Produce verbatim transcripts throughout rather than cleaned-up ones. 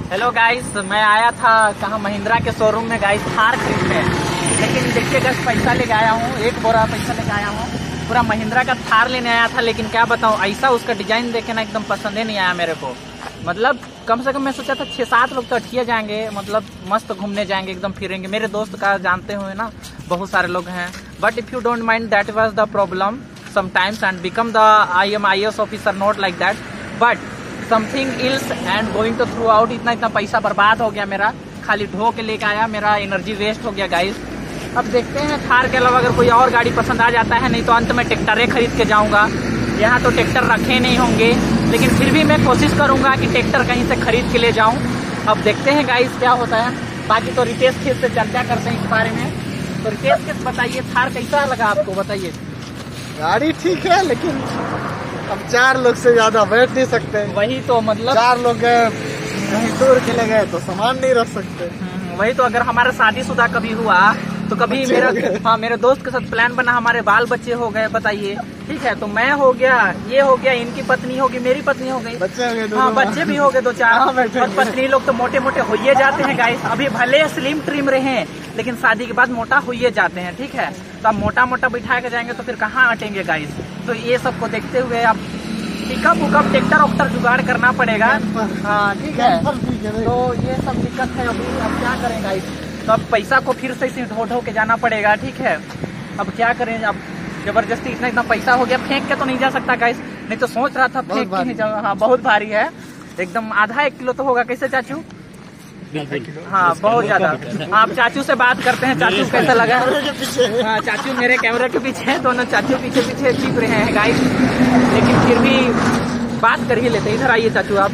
Hello guys, मैं आया था कहाँ महिंद्रा के शोरूम में गाइस थार खरीदने, लेकिन देखिए गाइस पैसा लेके आया हूँ, एक बोरा पैसा लेके आया हूँ, पूरा महिंद्रा का थार लेने आया था। लेकिन क्या बताऊँ, ऐसा उसका डिजाइन देखे ना एकदम पसंद ही नहीं आया मेरे को। मतलब कम से कम मैं सोचा था छः सात लोग तो अठिया जाएंगे, मतलब मस्त घूमने जाएंगे, एकदम फिरेंगे। मेरे दोस्त का जानते हुए ना बहुत सारे लोग हैं, but if you don't mind that was the problem sometimes and become the I M I S officer not like that, but something else and going to through out. इतना इतना पैसा बर्बाद हो गया मेरा, खाली ढो के लेके आया, मेरा एनर्जी वेस्ट हो गया गाइस। अब देखते हैं थार के अलावा अगर कोई और गाड़ी पसंद आ जाता है, नहीं तो अंत में ट्रैक्टरें खरीद के जाऊंगा। यहाँ तो ट्रैक्टर रखे नहीं होंगे, लेकिन फिर भी मैं कोशिश करूंगा कि ट्रैक्टर कहीं से खरीद के ले जाऊं। अब देखते हैं गाइस क्या होता है। बाकी तो रितेश खेत से चर्चा करते हैं इस बारे में। तो रितेश खेत बताइए, थार कैसा लगा आपको, बताइए। गाड़ी ठीक है, लेकिन अब चार लोग से ज्यादा बैठ नहीं सकते। वही तो मतलब चार लोग गए कहीं दूर के ले गए तो सामान नहीं रख सकते। वही तो, अगर हमारा शादीशुदा कभी हुआ तो कभी मेरा हाँ मेरे दोस्त के साथ प्लान बना, हमारे बाल बच्चे हो गए, बताइए, ठीक है, तो मैं हो गया, ये हो गया, इनकी पत्नी होगी, मेरी पत्नी हो गई, बच्चे हो गए, हाँ बच्चे भी हो गए दो चार, और पत्नी लोग तो मोटे मोटे होइए जाते हैं गाइस। अभी भले स्लिम ट्रिम रहे, लेकिन शादी के बाद मोटा होइए जाते हैं, ठीक है। तो अब मोटा मोटा बिठा के जाएंगे तो फिर कहाँ अटेंगे गाइस। तो ये सबको देखते हुए अब पिकअप उकअप ट्रैक्टर वक्टर जुगाड़ करना पड़ेगा, हाँ ठीक है। तो ये सब दिक्कत है अभी, अब क्या करें गाइस। तो अब पैसा को फिर से इसे ढो ढो के जाना पड़ेगा, ठीक है। अब क्या करें, अब जबरदस्ती इतना इतना पैसा हो गया, फेंक के तो नहीं जा सकता गाइस, नहीं तो सोच रहा था फेंक के ही जाऊँ। हाँ बहुत भारी है, एकदम आधा एक किलो तो होगा। कैसे चाचू? हाँ बहुत ज्यादा। आप चाचू से बात करते हैं, चाचू कैसा लगा? हाँ चाचू मेरे कैमरे के पीछे है, दोनों चाचू पीछे पीछे छिप रहे हैं गाइस, लेकिन फिर भी बात कर ही लेते। इधर आइए चाचू आप।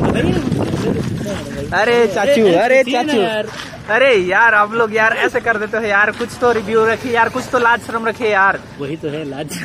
अरे चाचू, अरे चाचू, अरे यार आप लोग यार ऐसे कर देते हो यार, कुछ तो रिव्यू रखिए यार, कुछ तो लाज शर्म रखिए यार। वही तो है लाज।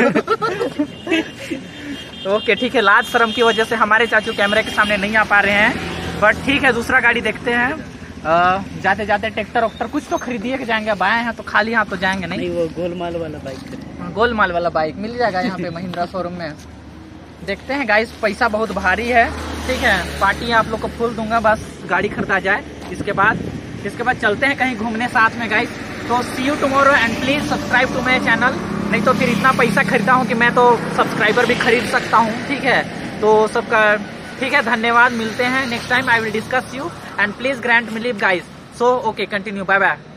ओके ठीक है, लाज शर्म की वजह से हमारे चाचू कैमरे के सामने नहीं आ पा रहे हैं, बट ठीक है, दूसरा गाड़ी देखते हैं। आ, जाते जाते ट्रैक्टर वक्टर कुछ तो खरीदिए के जाएंगे। अब आए हैं तो खाली हाथ तो जाएंगे नहीं, नहीं वो गोलमाल वाला बाइक, गोलमाल वाला बाइक मिल जाएगा यहाँ पे महिंद्रा शोरूम में। देखते हैं गाइस, पैसा बहुत भारी है, ठीक है। पार्टी आप लोग को फुल दूंगा, बस गाड़ी खरीदा जाए। इसके बाद इसके बाद चलते हैं कहीं घूमने साथ में गाइस। तो see you tomorrow and please subscribe to my channel, नहीं तो फिर इतना पैसा खरीदा हूँ कि मैं तो सब्सक्राइबर भी खरीद सकता हूँ, ठीक है। तो सबका ठीक है, धन्यवाद, मिलते हैं next time. I will discuss you and please grant me leave guys. So okay, continue, bye bye.